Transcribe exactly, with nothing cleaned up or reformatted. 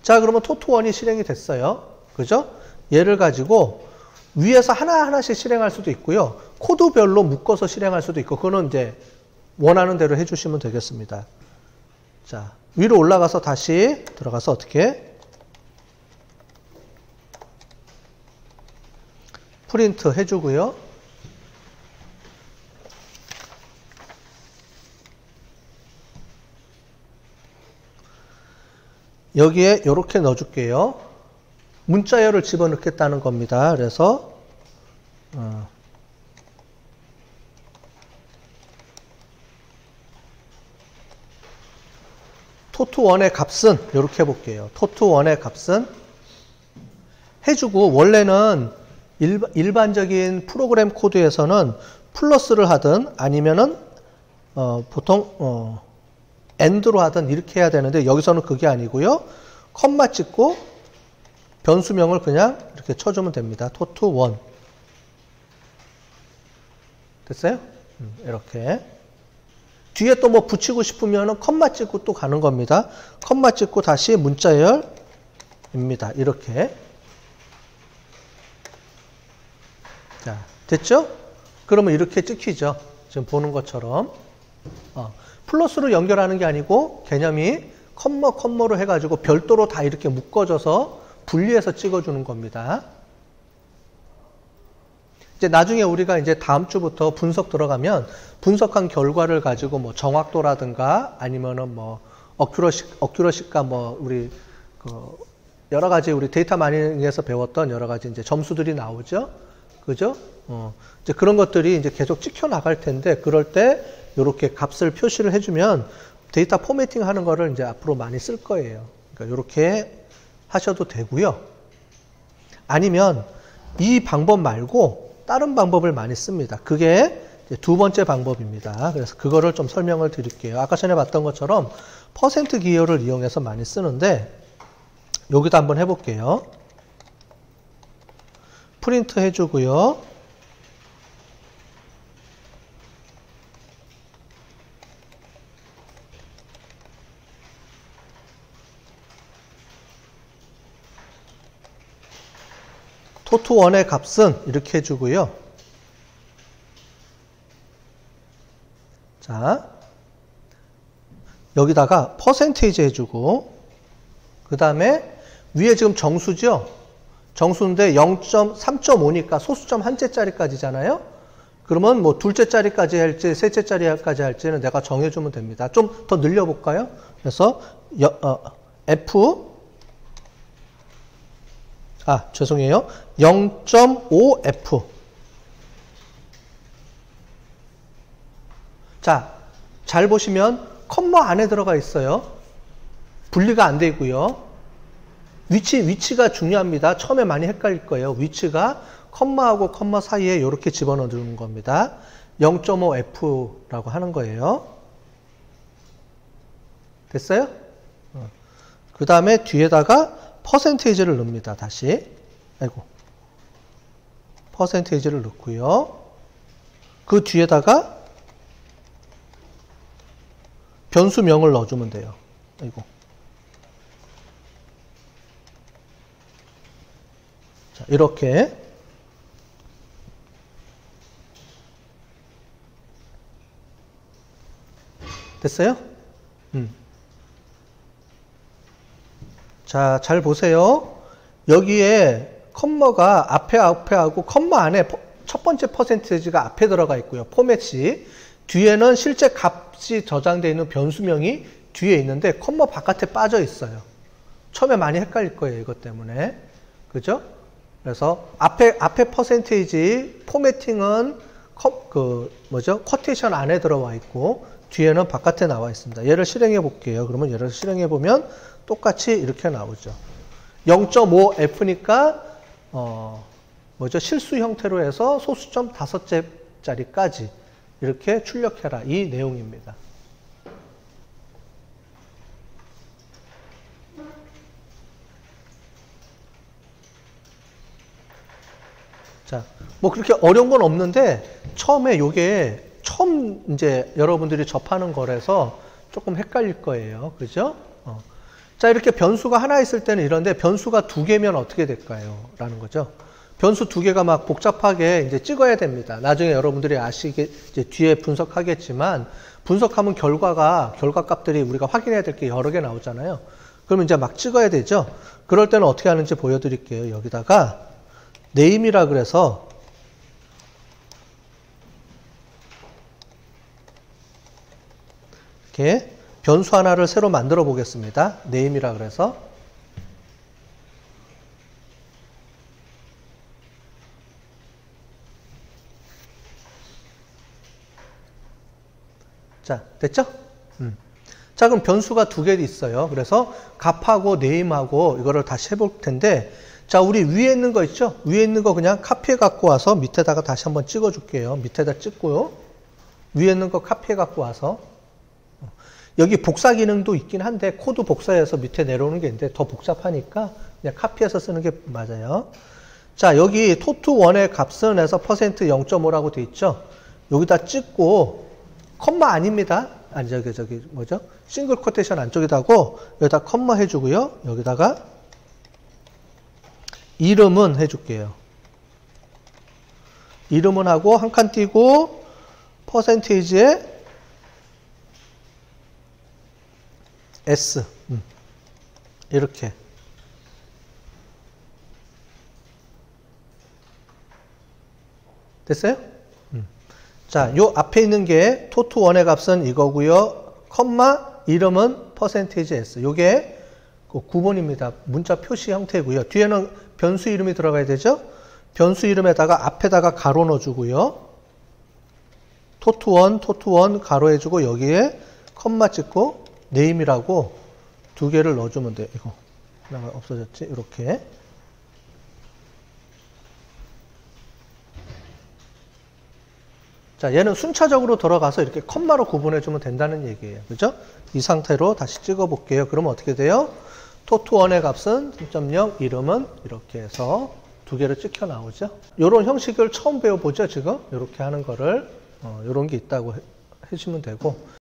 자, 그러면 토트 원이 실행이 됐어요. 그죠? 얘를 가지고 위에서 하나하나씩 실행할 수도 있고요. 코드별로 묶어서 실행할 수도 있고, 그거는 이제 원하는 대로 해주시면 되겠습니다. 자, 위로 올라가서 다시 들어가서 어떻게? 프린트 해주고요. 여기에 이렇게 넣어줄게요. 문자열을 집어넣겠다는 겁니다. 그래서 어. 토트 원의 값은 이렇게 해볼게요. 토트 원의 값은 해주고, 원래는 일바, 일반적인 프로그램 코드에서는 플러스를 하든 아니면은 어, 보통 어, 엔드로 하든 이렇게 해야 되는데, 여기서는 그게 아니고요. 컴마 찍고 변수명을 그냥 이렇게 쳐주면 됩니다. 토트 원. 됐어요? 음, 이렇게. 뒤에 또 뭐 붙이고 싶으면은 컴마 찍고 또 가는 겁니다. 컴마 찍고 다시 문자열입니다. 이렇게. 자, 됐죠? 그러면 이렇게 찍히죠. 지금 보는 것처럼. 어, 플러스로 연결하는 게 아니고 개념이 컴마 컴마로 해가지고 별도로 다 이렇게 묶어져서 분리해서 찍어주는 겁니다. 이제 나중에 우리가 이제 다음 주부터 분석 들어가면 분석한 결과를 가지고 뭐 정확도라든가 아니면은 뭐 어큐러시, 어큐러시가 뭐 우리 그 여러 가지 우리 데이터 마이닝에서 배웠던 여러 가지 이제 점수들이 나오죠. 그죠? 어, 이제 그런 것들이 이제 계속 찍혀 나갈 텐데, 그럴 때 이렇게 값을 표시를 해주면 데이터 포매팅 하는 거를 이제 앞으로 많이 쓸 거예요. 그러니까 이렇게 하셔도 되고요. 아니면 이 방법 말고 다른 방법을 많이 씁니다. 그게 이제 두 번째 방법입니다. 그래서 그거를 좀 설명을 드릴게요. 아까 전에 봤던 것처럼 퍼센트 기호를 이용해서 많이 쓰는데, 여기도 한번 해볼게요. 프린트 해주고요. 토트 원의 값은 이렇게 해주고요. 자, 여기다가 퍼센테이지 해주고, 그 다음에 위에 지금 정수죠? 정수인데 영 점 삼 점 오니까 소수점 한째짜리까지잖아요? 그러면 뭐 둘째짜리까지 할지 셋째짜리까지 할지는 내가 정해주면 됩니다. 좀 더 늘려볼까요? 그래서 여, 어, F 아 죄송해요. 영 점 오 에프. 자, 잘 보시면 컴마 안에 들어가 있어요. 분리가 안 되고요. 위치, 위치가 중요합니다. 처음에 많이 헷갈릴 거예요. 위치가 컴마하고 컴마 사이에 이렇게 집어넣는 겁니다. 영 점 오 에프라고 하는 거예요. 됐어요? 어. 그 다음에 뒤에다가 퍼센테이지를 넣습니다. 다시. 아이고. 퍼센테이지를 넣고요. 그 뒤에다가 변수명을 넣어주면 돼요. 아이고. 자, 이렇게. 됐어요? 음. 자, 잘 보세요. 여기에 컴마가 앞에 앞에 하고 컴마 안에 첫 번째 퍼센테이지가 앞에 들어가 있고요. 포맷이. 뒤에는 실제 값이 저장되어 있는 변수명이 뒤에 있는데 컴마 바깥에 빠져 있어요. 처음에 많이 헷갈릴 거예요. 이것 때문에. 그죠? 그래서 앞에 앞에 퍼센테이지 포매팅은 컵, 그 뭐죠? 쿼테이션 안에 들어와 있고 뒤에는 바깥에 나와 있습니다. 얘를 실행해 볼게요. 그러면 얘를 실행해 보면 똑같이 이렇게 나오죠. 영 점 오 에프니까 어 뭐죠? 실수 형태로 해서 소수점 다섯째짜리까지 이렇게 출력해라. 이 내용입니다. 자, 뭐 그렇게 어려운 건 없는데 처음에 요게 처음 이제 여러분들이 접하는 거라서 조금 헷갈릴 거예요. 그죠? 어. 자, 이렇게 변수가 하나 있을 때는 이런데 변수가 두 개면 어떻게 될까요? 라는 거죠. 변수 두 개가 막 복잡하게 이제 찍어야 됩니다. 나중에 여러분들이 아시게, 이제 뒤에 분석하겠지만, 분석하면 결과가, 결과 값들이 우리가 확인해야 될 게 여러 개 나오잖아요. 그러면 이제 막 찍어야 되죠. 그럴 때는 어떻게 하는지 보여드릴게요. 여기다가, name이라 그래서, 이렇게 변수 하나를 새로 만들어 보겠습니다. name이라 그래서, 자, 됐죠? 음. 자, 그럼 변수가 두 개 있어요. 그래서 값하고 name하고 이거를 다시 해볼 텐데, 자, 우리 위에 있는 거 있죠? 위에 있는 거 그냥 카피해 갖고 와서 밑에다가 다시 한번 찍어 줄게요. 밑에다 찍고요. 위에 있는 거 카피해 갖고 와서. 여기 복사 기능도 있긴 한데, 코드 복사해서 밑에 내려오는 게 있는데, 더 복잡하니까 그냥 카피해서 쓰는 게 맞아요. 자, 여기 토투원의 값은 해서 퍼센트 영 점 오라고 돼 있죠? 여기다 찍고, 컴마 아닙니다. 아니, 저기, 저기, 뭐죠? 싱글 코테이션 안쪽에다 하고, 여기다 컴마 해주고요. 여기다가, 이름은 해줄게요. 이름은 하고, 한 칸 띄고, 퍼센테이지에 S. 음. 이렇게. 됐어요? 음. 자, 요 앞에 있는 게 토투원의 값은 이거고요. 컴마 이름은 퍼센테이지 S. 요게 구 번입니다. 문자 표시 형태고요. 뒤에는 변수 이름이 들어가야 되죠? 변수 이름에다가 앞에다가 가로 넣어주고요. 토투원, 토투원 가로 해주고 여기에 컴마 찍고 name이라고 두 개를 넣어주면 돼. 이거 하나가 없어졌지? 이렇게. 자, 얘는 순차적으로 들어가서 이렇게 컴마로 구분해주면 된다는 얘기예요. 그죠? 이 상태로 다시 찍어볼게요. 그러면 어떻게 돼요? 토투원의 값은 삼 점 영, 이름은 이렇게 해서 두 개를 찍혀 나오죠. 이런 형식을 처음 배워보죠, 지금? 이렇게 하는 거를. 어, 이런 게 있다고 해, 해주시면 되고.